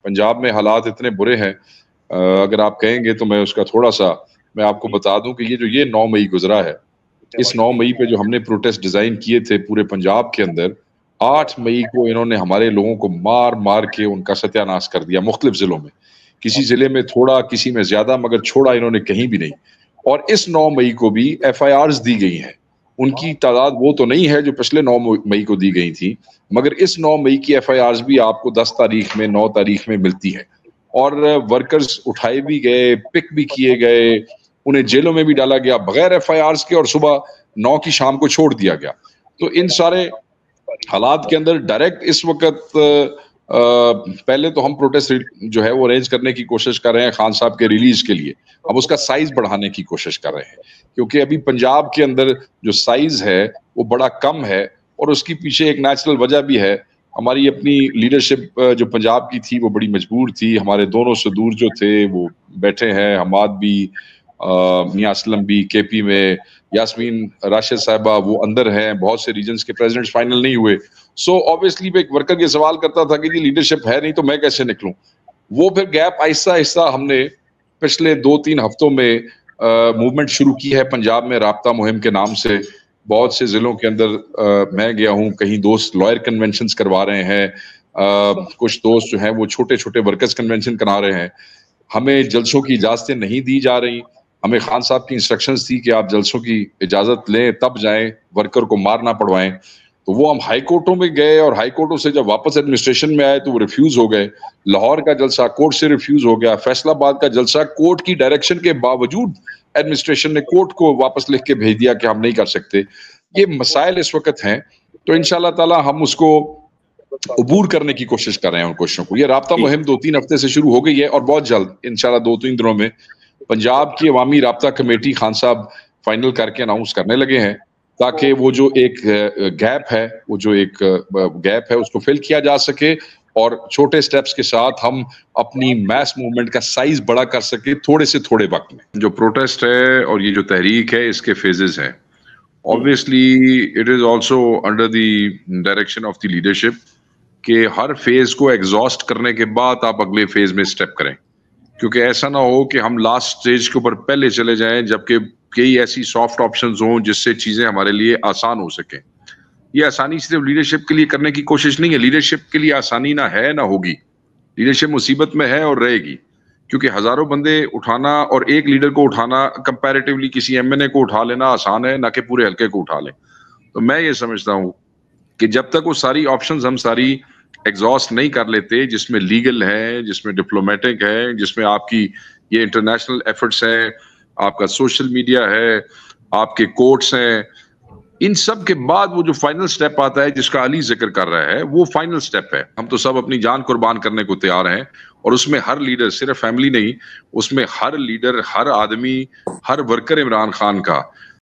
पंजाब में हालात इतने बुरे हैं, अगर आप कहेंगे तो मैं उसका थोड़ा सा मैं आपको बता दूं कि ये 9 मई गुजरा है, इस 9 मई पे जो हमने प्रोटेस्ट डिजाइन किए थे पूरे पंजाब के अंदर, 8 मई को इन्होंने हमारे लोगों को मार मार के उनका सत्यानाश कर दिया मुख्तलिफ जिलों में। किसी जिले में थोड़ा, किसी में ज्यादा, मगर छोड़ा इन्होंने कहीं भी नहीं। और इस 9 मई को भी FIRs दी गई हैं। उनकी तादाद वो तो नहीं है जो पिछले 9 मई को दी गई थी, मगर इस 9 मई की FIRs भी आपको 10 तारीख में, 9 तारीख में मिलती है। और वर्कर्स उठाए भी गए, पिक भी किए गए, उन्हें जेलों में भी डाला गया बगैर FIRs के, और सुबह 9 की शाम को छोड़ दिया गया। तो इन सारे हालात के अंदर डायरेक्ट इस वक्त पहले तो हम प्रोटेस्ट जो है वो अरेंज करने की कोशिश कर रहे हैं खान साहब के रिलीज के लिए। हम उसका साइज बढ़ाने की कोशिश कर रहे हैं, क्योंकि अभी पंजाब के अंदर जो साइज है वो बड़ा कम है, और उसकी पीछे एक नेचुरल वजह भी है। हमारी अपनी लीडरशिप जो पंजाब की थी वो बड़ी मजबूर थी। हमारे दोनों सदूर जो थे वो बैठे हैं, हमाद भी, मियां असलम भी KP में, यास्मीन राशिद साहिबा वो अंदर हैं, बहुत से रीजन्स के प्रेसिडेंट्स फाइनल नहीं हुए। सो ऑब्वियसली एक वर्कर ये सवाल करता था कि जी लीडरशिप है नहीं तो मैं कैसे निकलूं। वो फिर गैप आहिस्ता आहिस्ता हमने पिछले 2-3 हफ्तों में मूवमेंट शुरू की है पंजाब में, राब्ता मुहिम के नाम से। बहुत से जिलों के अंदर मैं गया हूं, कहीं दोस्त लॉयर कन्वेंशंस करवा रहे हैं, कुछ दोस्त जो हैं वो छोटे छोटे वर्कर्स कन्वेंशन करा रहे हैं। हमें जलसों की इजाजतें नहीं दी जा रही। हमें खान साहब की इंस्ट्रक्शंस थी कि आप जलसों की इजाजत लें तब जाएं, वर्कर को मार ना पड़वाएं। तो वो हम हाई कोर्टों में गए, और हाई कोर्टों से जब वापस एडमिनिस्ट्रेशन में आए तो वो रिफ्यूज हो गए। लाहौर का जलसा कोर्ट से रिफ्यूज हो गया, फैसलाबाद का जलसा कोर्ट की डायरेक्शन के बावजूद एडमिनिस्ट्रेशन ने कोर्ट को वापस लिख के भेज दिया कि हम नहीं कर सकते। ये मसाइल इस वक्त हैं, तो इंशाल्लाह ताला हम उसको अबूर करने की कोशिश कर रहे हैं उन कोशिशों को। ये राब्ता मुहिम 2-3 हफ्ते से शुरू हो गई है, और बहुत जल्द इंशाल्लाह 2-3 दिनों में पंजाब की अवामी राब्ता कमेटी खान साहब फाइनल करके अनाउंस करने लगे हैं, ताकि वो जो एक गैप है, वो जो एक गैप है उसको फिल किया जा सके, और छोटे स्टेप्स के साथ हम अपनी मैस मूवमेंट का साइज बड़ा कर सके थोड़े से थोड़े वक्त में। जो प्रोटेस्ट है और ये जो तहरीक है, इसके फेजेस हैं। Obviously it is also under the direction of the leadership कि हर फेज को एग्जॉस्ट करने के बाद आप अगले फेज में स्टेप करें, क्योंकि ऐसा ना हो कि हम लास्ट स्टेज के ऊपर पहले चले जाएं जबकि कई ऐसी सॉफ्ट ऑप्शंस हों जिससे चीजें हमारे लिए आसान हो सकें। ये आसानी सिर्फ लीडरशिप के लिए करने की कोशिश नहीं है। लीडरशिप के लिए आसानी ना है ना होगी। लीडरशिप मुसीबत में है और रहेगी, क्योंकि हजारों बंदे उठाना और एक लीडर को उठाना, कंपैरेटिवली किसी MNA को उठा लेना आसान है, ना कि पूरे हल्के को उठा लें। तो मैं ये समझता हूँ कि जब तक वो सारी ऑप्शंस हम सारी एग्जॉस्ट नहीं कर लेते, जिसमें लीगल है, जिसमें डिप्लोमेटिक है, जिसमें आपकी ये इंटरनेशनल एफर्ट्स हैं, आपका सोशल मीडिया है, आपके कोर्ट्स हैं, इन सब के बाद वो जो फाइनल स्टेप आता है जिसका अली जिक्र कर रहा है, वो फाइनल स्टेप है। हम तो सब अपनी जान कुर्बान करने को तैयार हैं, और उसमें हर लीडर, सिर्फ फैमिली नहीं, उसमें हर लीडर, हर आदमी, हर वर्कर इमरान खान का